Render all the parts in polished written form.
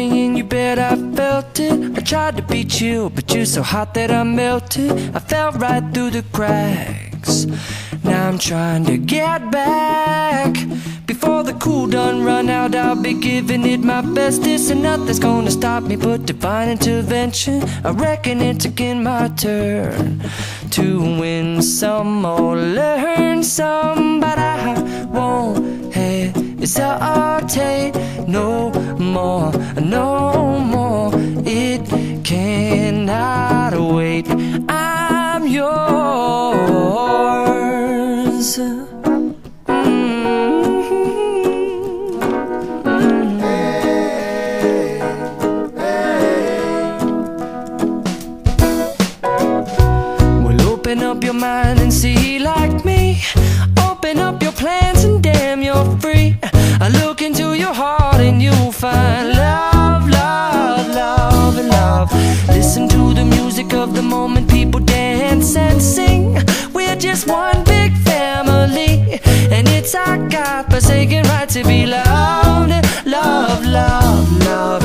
saying you bet I felt it. I tried to beat you, but you're so hot that I melted. I fell right through the cracks. Now I'm trying to get back. Before the cool done run out, I'll be giving it my bestest, and nothing's gonna stop me but divine intervention. I reckon it's again my turn to win some or learn some, but I won't hesitate no more, no more. It cannot wait. I'm yours. Open up your mind and see like me. Open up your plans and damn, you're free. I look into your heart and you'll find love, love, love, and love. Listen to the music of the moment, people dance and sing. We're just one big family, and it's our God-forsaken right to be loved. Love, love, love,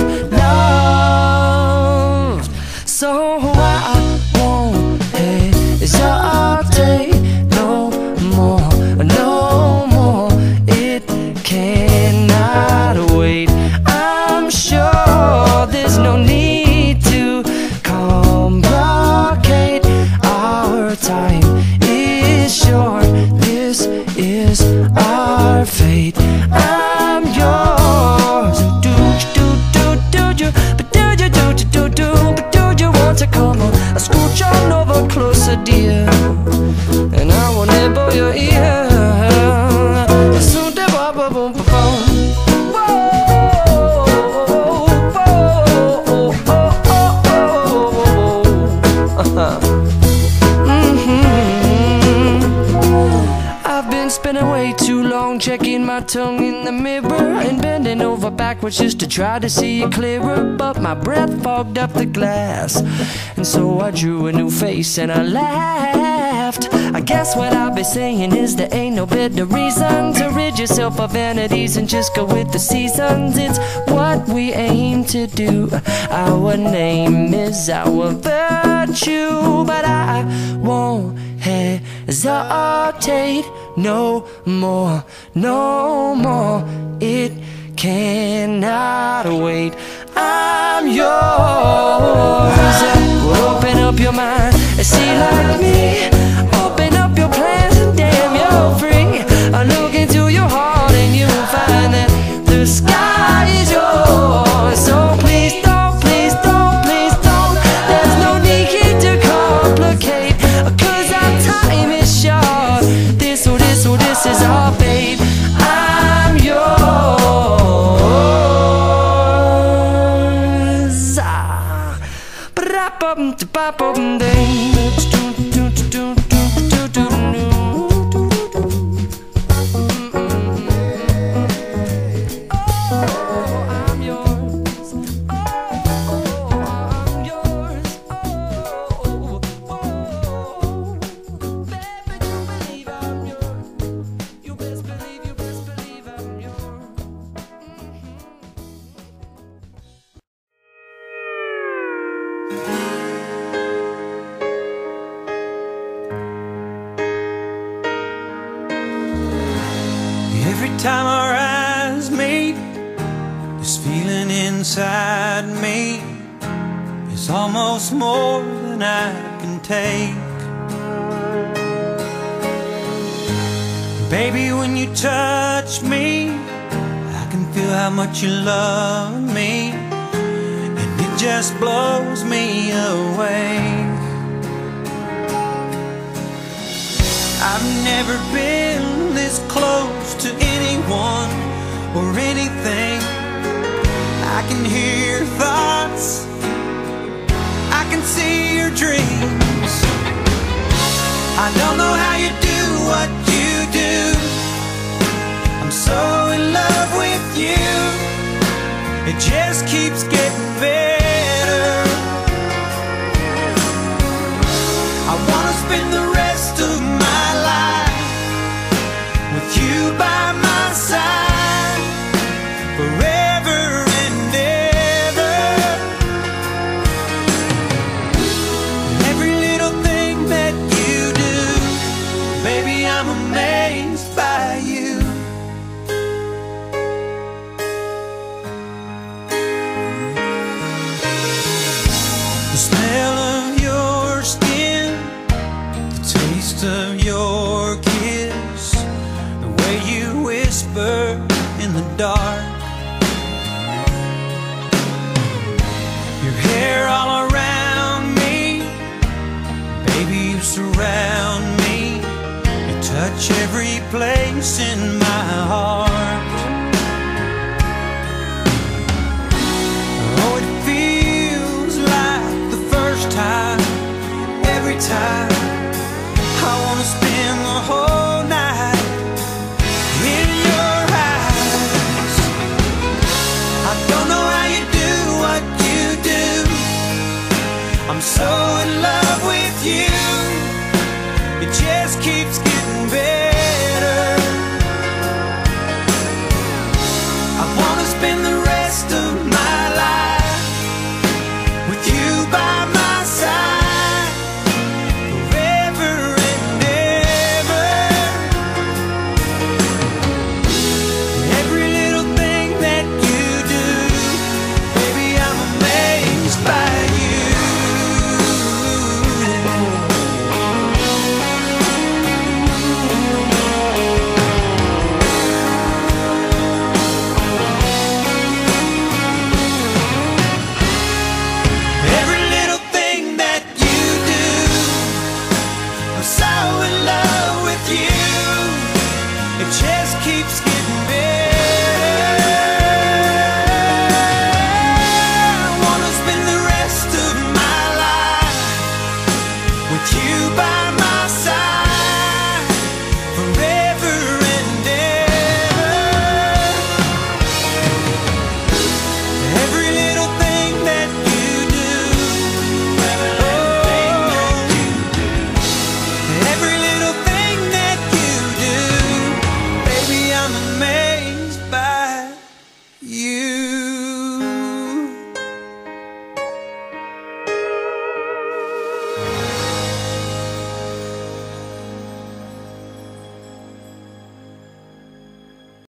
love. So I won't hesitate no more, no more. It cannot wait. I'm sure there's no need to complicate. Our time is short. This is our fate. I'm yours. Do you, but do you, but do you want to come on? I scooch on over closer, dear, and I will nibble your ear. Soon to boom, boom, boom, boom. I've been spending way too long checking my tongue in the mirror and bending over backwards just to try to see it clearer, but my breath fogged up the glass, and so I drew a new face and I laughed. I guess what I'll be saying is there ain't no better reason to rid yourself of vanities and just go with the seasons. It's what we aim to do. Our name is our virtue, but I won't hesitate no more, no more. It cannot wait. I'm yours. Open up your mind and see like me. Open up your plans and damn, you're free. I look into your heart and you'll find that the sky is yours. So please don't, please don't, please don't. There's no need to complicate, 'cause our time is short. This is our fate. I'm yours. Every time our eyes meet, this feeling inside me is almost more than I can take. Baby, when you touch me, I can feel how much you love me, and it just blows me away. I've never been this close to anyone or anything. I can hear your thoughts, I can see your dreams. I don't know how you do what you do. I'm so in love with you. It just keeps getting better. I wanna spend the rest of my life with you by my side, forever and ever. smell of your skin, the taste of your kiss, the way you whisper in the dark, your hair all around me, baby, you surround me, you touch every place in my heart. Oh, it feels like the first time, every time. I wanna spend the whole night in your eyes. I don't know how you do what you do, I'm so in love